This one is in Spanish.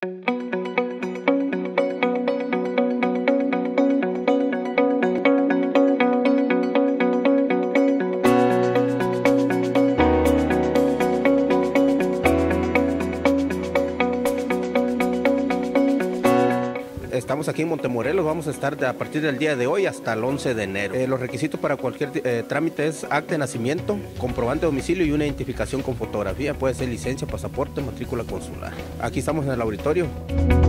Estamos aquí en Montemorelos, vamos a estar a partir del día de hoy hasta el 11 de enero. Los requisitos para cualquier trámite es acta de nacimiento, comprobante de domicilio y una identificación con fotografía. Puede ser licencia, pasaporte, matrícula consular. Aquí estamos en el auditorio.